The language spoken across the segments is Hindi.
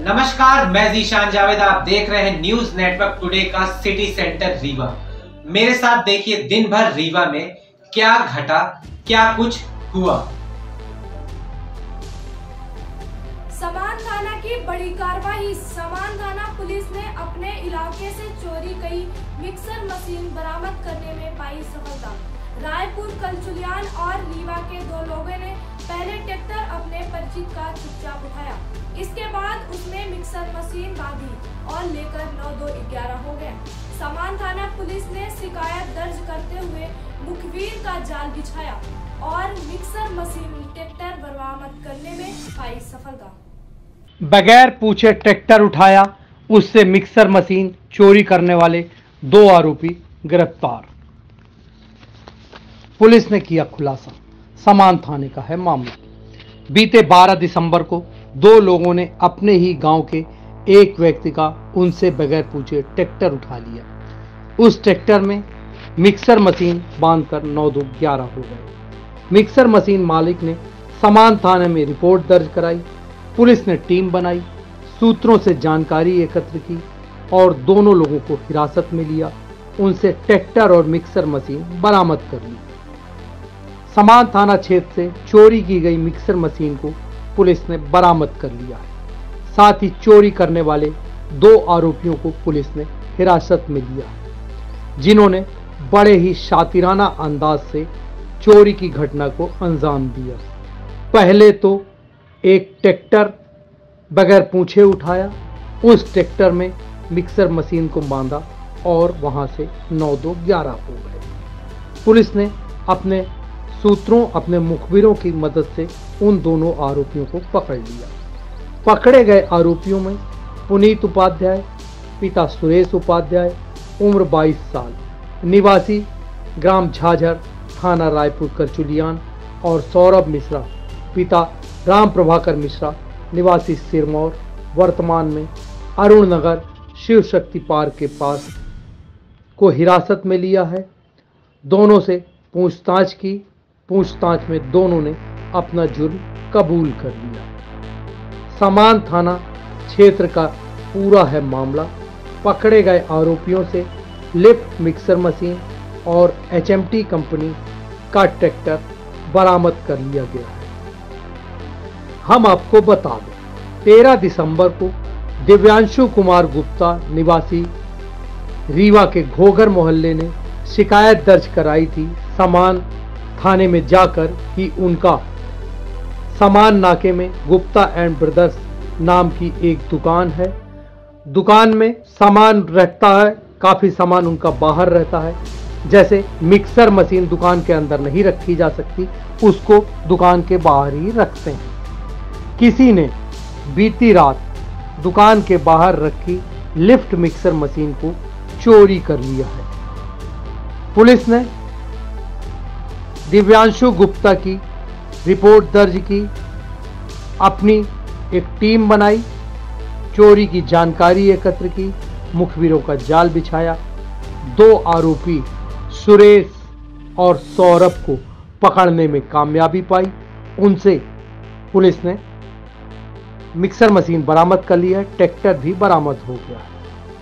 नमस्कार, मैं जीशान जावेद। आप देख रहे हैं न्यूज नेटवर्क टुडे का सिटी सेंटर रीवा। मेरे साथ देखिए दिन भर रीवा में क्या घटा, क्या कुछ हुआ। समान थाना की बड़ी कार्रवाई। समान थाना पुलिस ने अपने इलाके से चोरी कई मिक्सर मशीन बरामद करने में पाई सफलता। रायपुर कलचुलियान और रीवा के दो लोगों ने पहले ट्रैक्टर अपने परिचित का चुपचाप उठाया। इसके बाद उसने मिक्सर मशीन बांधी और लेकर 9-2-11 हो गए। समान थाना पुलिस ने शिकायत दर्ज करते हुए मुखबिर का जाल बिछाया और मिक्सर मशीन ट्रैक्टर बरामद करने में पाई सफलता। बगैर पूछे ट्रैक्टर उठाया, उससे मिक्सर मशीन चोरी करने वाले 2 आरोपी गिरफ्तार। पुलिस ने किया खुलासा। समान थाने का है मामला। बीते 12 दिसंबर को 2 लोगों ने अपने ही गांव के एक व्यक्ति का उनसे बगैर पूछे ट्रैक्टर उठा लिया। उस ट्रैक्टर में मिक्सर मशीन बांधकर 9-2-11 हो गए। मिक्सर मशीन मालिक ने समान थाने में रिपोर्ट दर्ज कराई। पुलिस ने टीम बनाई, सूत्रों से जानकारी एकत्र की और दोनों लोगों को हिरासत में लिया। उनसे ट्रैक्टर और मिक्सर मशीन बरामद कर ली। समान थाना क्षेत्र से चोरी की गई मिक्सर मशीन को पुलिस ने बरामद कर लिया है। साथ ही चोरी करने वाले 2 आरोपियों को पुलिस ने हिरासत में लिया है, जिन्होंने बड़े ही शातिराना अंदाज से चोरी की घटना को अंजाम दिया। पहले तो एक ट्रैक्टर बगैर पूछे उठाया, उस ट्रैक्टर में मिक्सर मशीन को बांधा और वहां से 9-2-11 हो गए। पुलिस ने अपने सूत्रों, अपने मुखबिरों की मदद से उन दोनों आरोपियों को पकड़ लिया। पकड़े गए आरोपियों में पुनीत उपाध्याय, पिता सुरेश उपाध्याय, उम्र 22 साल, निवासी ग्राम झाझर, थाना रायपुर करचुलियान, और सौरभ मिश्रा, पिता राम प्रभाकर मिश्रा, निवासी सिरमौर, वर्तमान में अरुण नगर शिव शक्ति पार्क के पास, को हिरासत में लिया है। दोनों से पूछताछ की। पूछताछ में दोनों ने अपना जुर्म कबूल कर लिया। समान थाना क्षेत्र का पूरा है मामला। पकड़े गए आरोपियों से लिफ्ट मिक्सर मशीन और HMT कंपनी का ट्रैक्टर बरामद कर लिया गया है। हम आपको बता दें, 13 दिसंबर को दिव्यांशु कुमार गुप्ता, निवासी रीवा के घोगर मोहल्ले ने शिकायत दर्ज कराई थी समान थाने में जाकर कि उनका समान नाके में गुप्ता एंड ब्रदर्स नाम की एक दुकान है। दुकान में सामान रहता है, काफ़ी सामान उनका बाहर रहता है। जैसे मिक्सर मशीन दुकान के अंदर नहीं रखी जा सकती, उसको दुकान के बाहर ही रखते हैं। किसी ने बीती रात दुकान के बाहर रखी लिफ्ट मिक्सर मशीन को चोरी कर लिया है। पुलिस ने दिव्यांशु गुप्ता की रिपोर्ट दर्ज की, अपनी एक टीम बनाई, चोरी की जानकारी एकत्र की, मुखबिरों का जाल बिछाया। 2 आरोपी सुरेश और सौरभ को पकड़ने में कामयाबी पाई। उनसे पुलिस ने मिक्सर मशीन बरामद कर लिया है, ट्रैक्टर भी बरामद हो गया है।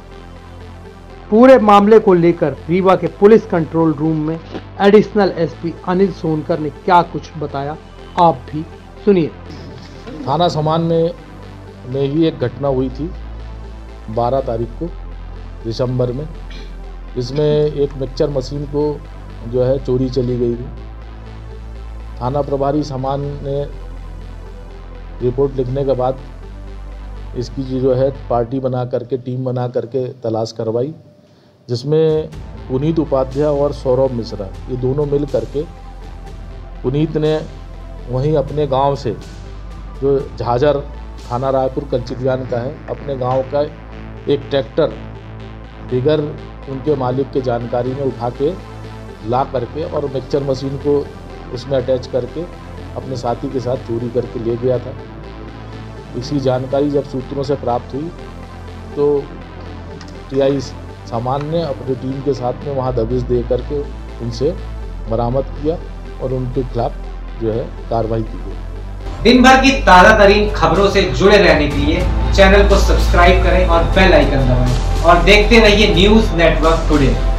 पूरे मामले को लेकर रीवा के पुलिस कंट्रोल रूम में एडिशनल SP अनिल सोनकर ने क्या कुछ बताया, आप भी सुनिए। थाना समान में ही एक घटना हुई थी 12 तारीख को दिसंबर में, जिसमें एक मिक्सर मशीन को जो है चोरी चली गई थी। थाना प्रभारी समान ने रिपोर्ट लिखने के बाद इसकी जो है पार्टी बना करके, टीम बना करके तलाश करवाई, जिसमें पुनीत उपाध्याय और सौरभ मिश्रा, ये दोनों मिल करके, पुनीत ने वहीं अपने गांव से, जो झाझर थाना रायपुर कलचुलियान का है, अपने गांव का एक ट्रैक्टर बिगर उनके मालिक के जानकारी में उठा के ला करके और मिक्सर मशीन को उसमें अटैच करके अपने साथी के साथ चोरी करके ले गया था। इसी जानकारी जब सूत्रों से प्राप्त हुई तो TI समान ने अपनी टीम के साथ में वहां दबिश दे करके उनसे बरामद किया और उनके खिलाफ जो है कार्रवाई की गई। दिन भर की ताजा तरीन खबरों से जुड़े रहने के लिए चैनल को सब्सक्राइब करें और बेल आइकन दबाएं और देखते रहिए न्यूज नेटवर्क टुडे।